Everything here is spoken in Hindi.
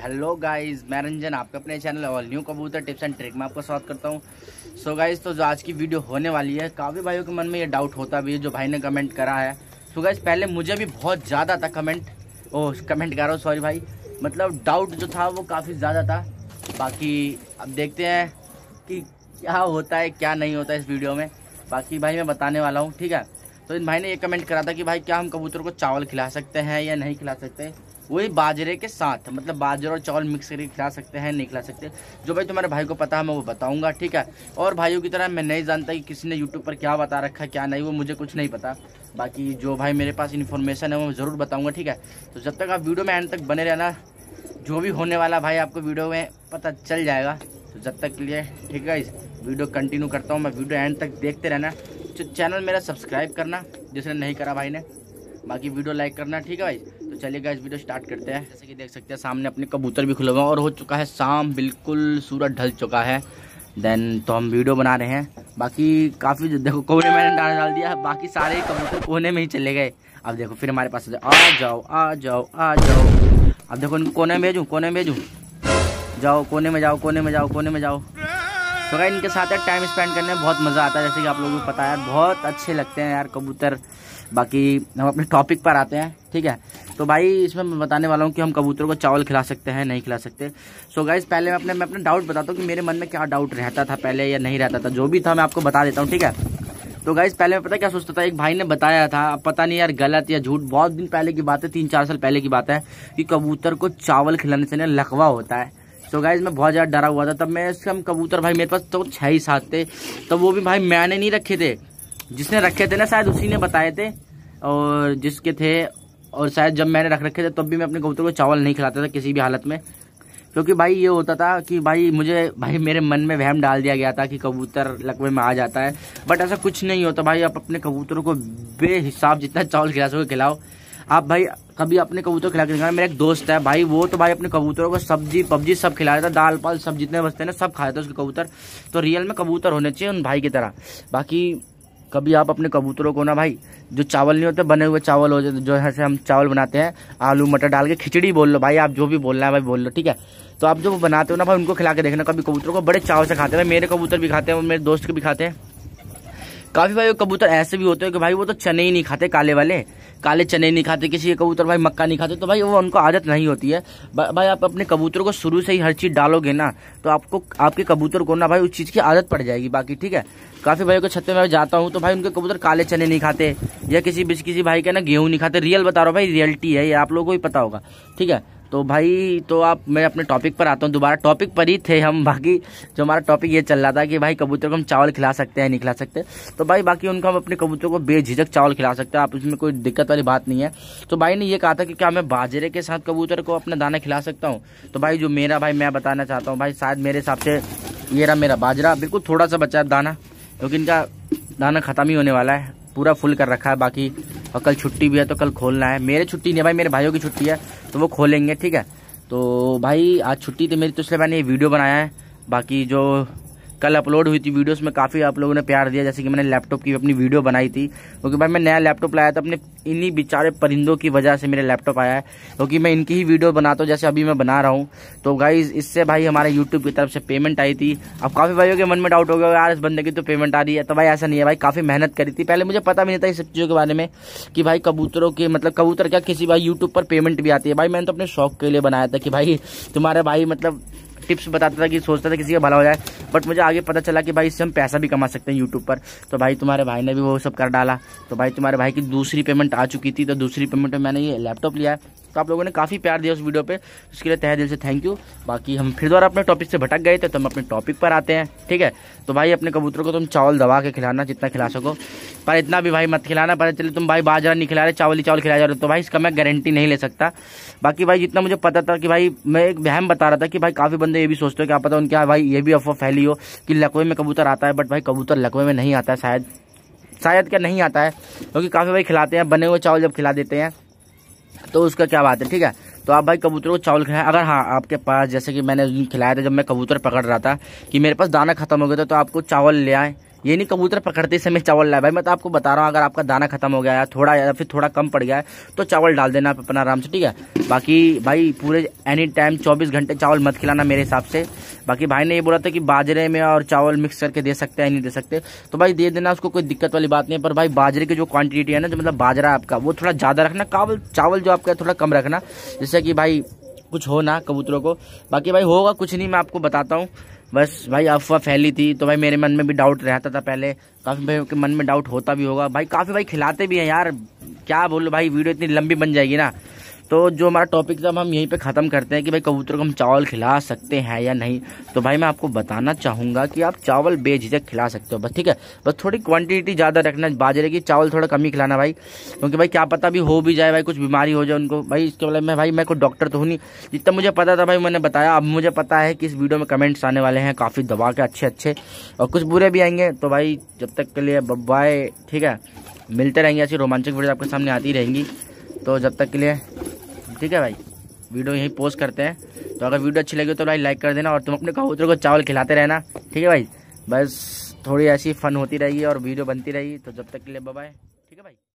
हेलो गाइस, मैं रंजन आपके अपने channel all new Kabootar tips and trick में आपका स्वागत करता हूं। सो गाइस, तो जो आज की वीडियो होने वाली है, काफ़ी भाइयों के मन में ये डाउट होता भी है जो भाई ने कमेंट करा है। सो गाइस, पहले मुझे भी बहुत ज़्यादा था कमेंट कर रहा हूँ, सॉरी भाई, मतलब डाउट जो था वो काफ़ी ज़्यादा था। बाकी अब देखते हैं कि क्या होता है क्या नहीं होता इस वीडियो में। बाकी भाई मैं बताने वाला हूँ, ठीक है। तो इन भाई ने ये कमेंट करा था कि भाई क्या हम कबूतर को चावल खिला सकते हैं या नहीं खिला सकते, वही बाजरे के साथ, मतलब बाजरा और चावल मिक्स करके खिला सकते हैं नहीं खिला सकते। जो भाई तुम्हारे भाई को पता है मैं वो बताऊंगा, ठीक है। और भाइयों की तरह मैं नहीं जानता कि किसी ने यूट्यूब पर क्या बता रखा है क्या नहीं, वो मुझे कुछ नहीं पता। बाकी जो भाई मेरे पास इन्फॉर्मेशन है वो मैं ज़रूर बताऊँगा, ठीक है। तो जब तक आप वीडियो में एंड तक बने रहना, जो भी होने वाला भाई आपको वीडियो में पता चल जाएगा। तो जब तक के लिए ठीक है, इस वीडियो कंटिन्यू करता हूँ मैं, वीडियो एंड तक देखते रहना। तो चैनल मेरा सब्सक्राइब करना जिसने नहीं करा भाई ने, बाकी वीडियो लाइक करना, ठीक है भाई। तो चलिए गाइस वीडियो स्टार्ट करते हैं। जैसे कि देख सकते हैं सामने अपने कबूतर भी खुले हुए हैं और हो चुका है शाम, बिल्कुल सूरज ढल चुका है। देन तो हम वीडियो बना रहे हैं। बाकी काफ़ी देखो कोने मैंने डाल दिया, बाकी सारे कबूतर कोने में ही चले गए। अब देखो फिर हमारे पास आ जाओ आ जाओ आ जाओ। अब देखो इनको कोने में भेजूँ, जाओ कोने में जाओ, कोने में जाओ, कोने में जाओ। तो भाई इनके साथ टाइम स्पेंड करने में बहुत मज़ा आता है, जैसे कि आप लोगों को पता है, बहुत अच्छे लगते हैं यार कबूतर। बाकी हम अपने टॉपिक पर आते हैं, ठीक है। तो भाई इसमें मैं बताने वाला हूँ कि हम कबूतर को चावल खिला सकते हैं नहीं खिला सकते। सो गाइस पहले मैं अपना डाउट बताता हूँ कि मेरे मन में क्या डाउट रहता था पहले या नहीं रहता था। जो भी था मैं आपको बता देता हूँ, ठीक है। तो गाइस पहले मैं पता क्या सोचता था, एक भाई ने बताया था, पता नहीं यार गलत या झूठ, बहुत दिन पहले की बात है, 3-4 साल पहले की बात है, कि कबूतर को चावल खिलाने से ना लकवा होता है। तो गाइस मैं बहुत ज़्यादा डरा हुआ था तब। मैं हम कबूतर भाई मेरे पास तो 6 ही 7 थे, तो वो भी भाई मैंने नहीं रखे थे, जिसने रखे थे ना शायद उसी ने बताए थे, और जिसके थे, और शायद जब मैंने रख रखे थे तब भी मैं अपने कबूतर को चावल नहीं खिलाता था किसी भी हालत में। क्योंकि भाई ये होता था कि भाई मेरे मन में वहम डाल दिया गया था कि कबूतर लकवे में आ जाता है, बट ऐसा कुछ नहीं होता भाई। आप अपने कबूतरों को बेहिसाब जितना चावल खिला सको खिलाओ। आप भाई कभी अपने कबूतर खिला के दिखाना। मेरा एक दोस्त है भाई, वो तो भाई अपने कबूतरों को सब्जी पब्जी सब खिला देता, दाल पाल सब जितने बचते हैं ना सब खा देता उसके कबूतर। तो रियल में कबूतर होने चाहिए उन भाई की तरह। बाकी कभी आप अपने कबूतरों को ना भाई, जो चावल नहीं होते बने हुए चावल हो जाते, जो ऐसे हम चावल बनाते हैं आलू मटर डाल के, खिचड़ी बोल लो भाई, आप जो भी बोलना है भाई बोल लो, ठीक है। तो आप जो बनाते हो ना भाई उनको खिला के देखना, कभी कबूतरों को बड़े चावल से खाते हैं। मेरे कबूतर भी खाते हैं, मेरे दोस्त के भी खाते हैं। काफ़ी भाई कबूतर ऐसे भी होते हैं कि भाई वो तो चने ही नहीं खाते, काले चने नहीं खाते, किसी के कबूतर भाई मक्का नहीं खाते, तो भाई वो उनको आदत नहीं होती है। भाई आप अपने कबूतर को शुरू से ही हर चीज़ डालोगे ना, तो आपको आपके कबूतर को ना भाई उस चीज़ की आदत पड़ जाएगी। बाकी ठीक है, काफ़ी भाइयों के छत पे मैं जाता हूँ तो भाई उनके कबूतर काले चने नहीं खाते, या किसी भाई के ना गेहूँ नहीं खाते। रियल बता रहा हूँ भाई, रियलिटी है ये, आप लोगों को ही पता होगा, ठीक है। तो भाई तो मैं अपने टॉपिक पर आता हूँ, दोबारा टॉपिक पर ही थे हम। बाकी जो हमारा टॉपिक ये चल रहा था कि भाई कबूतर को हम चावल खिला सकते हैं नहीं खिला सकते। तो भाई बाकी उनको हम अपने कबूतर को बेझिझक चावल खिला सकते हैं, आप इसमें कोई दिक्कत वाली बात नहीं है। तो भाई ने ये कहा था कि क्या मैं बाजरे के साथ कबूतर को अपना दाना खिला सकता हूँ। तो भाई जो मेरा भाई मैं बताना चाहता हूँ भाई, शायद मेरे हिसाब से ये रहा मेरा बाजरा, बिल्कुल थोड़ा सा बचा है दाना, क्योंकि इनका दाना खत्म ही होने वाला है, पूरा फुल कर रखा है। बाकी और कल छुट्टी भी है तो कल खोलना है। मेरे छुट्टी नहीं है भाई, मेरे भाइयों की छुट्टी है तो वो खोलेंगे, ठीक है। तो भाई आज छुट्टी थी मेरी, तो इसलिए मैंने ये वीडियो बनाया है। बाकी जो कल अपलोड हुई थी वीडियोस में काफ़ी आप लोगों ने प्यार दिया, जैसे कि मैंने लैपटॉप की अपनी वीडियो बनाई थी, क्योंकि भाई मैं नया लैपटॉप लाया था, अपने इन्हीं बेचारे परिंदों की वजह से मेरे लैपटॉप आया है, क्योंकि मैं इनकी ही वीडियो बनाता हूँ जैसे अभी मैं बना रहा हूँ। तो गाइज इससे भाई हमारे यूट्यूब की तरफ से पेमेंट आई थी। अब काफ़ी भाइयों के मन में डाउट हो गया यार इस बंदे की तो पेमेंट आ रही है, तो भाई ऐसा नहीं है भाई, काफ़ी मेहनत करी थी। पहले मुझे पता भी नहीं था इस सब चीज़ों के बारे में कि भाई कबूतरों के मतलब कबूतर क्या किसी भाई यूट्यूब पर पेमेंट भी आती है। भाई मैंने तो अपने शौक के लिए बनाया था कि भाई तुम्हारे भाई मतलब टिप्स बताता था कि सोचता था किसी का भला हो जाए, बट मुझे आगे पता चला कि भाई इससे हम पैसा भी कमा सकते हैं यूट्यूब पर। तो भाई तुम्हारे भाई ने भी वो सब कर डाला। तो भाई तुम्हारे भाई की दूसरी पेमेंट आ चुकी थी, तो दूसरी पेमेंट में मैंने ये लैपटॉप लिया है। तो आप लोगों ने काफ़ी प्यार दिया उस वीडियो पे, उसके लिए तहे दिल से थैंक यू। बाकी हम फिर दोबारा अपने टॉपिक से भटक गए थे, तो हम अपने टॉपिक पर आते हैं, ठीक है। तो भाई अपने कबूतरों को तुम चावल दबा के खिलाना जितना खिला सको, पर इतना भी भाई मत खिलाना पता चले तुम भाई बाजरा नहीं खिला रहे, चावल ही चावल खिला जा रहे हो, तो भाई इसका मैं गारंटी नहीं ले सकता। बाकी भाई जितना मुझे पता था कि भाई मैं एक वहम बता रहा था कि भाई काफ़ी बंदे ये भी सोचते हो, क्या पता उनके भाई ये भी अफवाह फैली हो कि लकवे में कबूतर आता है, बट भाई कबूतर लकवे में नहीं आता है, शायद क्या नहीं आता है, क्योंकि काफ़ी भाई खिलाते हैं बने हुए चावल जब खिला देते हैं तो उसका क्या बात है, ठीक है। तो आप भाई कबूतरों को चावल खिलाएं। अगर हाँ आपके पास, जैसे कि मैंने खिलाया था जब मैं कबूतर पकड़ रहा था, कि मेरे पास दाना खत्म हो गया था, तो आपको चावल ले आए ये नहीं कबूतर पकड़ते समय चावल लाए। भाई मैं तो आपको बता रहा हूँ, अगर आपका दाना खत्म हो गया है थोड़ा या फिर थोड़ा कम पड़ गया है तो चावल डाल देना आप अपना आराम से, ठीक है। बाकी भाई पूरे एनी टाइम 24 घंटे चावल मत खिलाना मेरे हिसाब से। बाकी भाई ने ये बोला था कि बाजरे में और चावल मिक्स करके दे सकते हैं, नहीं दे सकते तो भाई दे देना, उसको कोई दिक्कत वाली बात नहीं है। पर भाई बाजरे की जो क्वांटिटी है ना, जो मतलब बाजरा आपका वो थोड़ा ज़्यादा रखना, चावल जो आपका थोड़ा कम रखना, जिससे कि भाई कुछ हो ना कबूतरों को। बाकी भाई होगा कुछ नहीं, मैं आपको बताता हूँ। बस भाई अफवाह फैली थी तो भाई मेरे मन में भी डाउट रहता था पहले, काफ़ी भाई के मन में डाउट होता भी होगा भाई, काफ़ी भाई खिलाते भी हैं यार, क्या बोलो भाई, वीडियो इतनी लंबी बन जाएगी ना। तो जो हमारा टॉपिक था हम यहीं पे ख़त्म करते हैं कि भाई कबूतरों को हम चावल खिला सकते हैं या नहीं। तो भाई मैं आपको बताना चाहूँगा कि आप चावल बेझिझक खिला सकते हो, बस ठीक है। बस थोड़ी क्वांटिटी ज़्यादा रखना बाजरे की, चावल थोड़ा कम ही खिलाना भाई, क्योंकि भाई क्या पता भी हो भी जाए भाई, कुछ बीमारी हो जाए उनको भाई। इसके बारे में भाई मैं कोई डॉक्टर तो हूँ नहीं, जितना मुझे पता था भाई मैंने बताया। अब मुझे पता है कि इस वीडियो में कमेंट्स आने वाले हैं काफ़ी दबा के अच्छे और कुछ बुरे भी आएंगे। तो भाई जब तक के लिए बाय, ठीक है। मिलते रहेंगे, ऐसी रोमांचक वीडियो आपके सामने आती रहेंगी। तो जब तक के लिए ठीक है भाई, वीडियो यहीं पोस्ट करते हैं। तो अगर वीडियो अच्छी लगी तो भाई लाइक कर देना और तुम अपने कबूतरों को चावल खिलाते रहना, ठीक है भाई। बस थोड़ी ऐसी फन होती रहेगी और वीडियो बनती रहेगी। तो जब तक के लिए बाय, ठीक है भाई।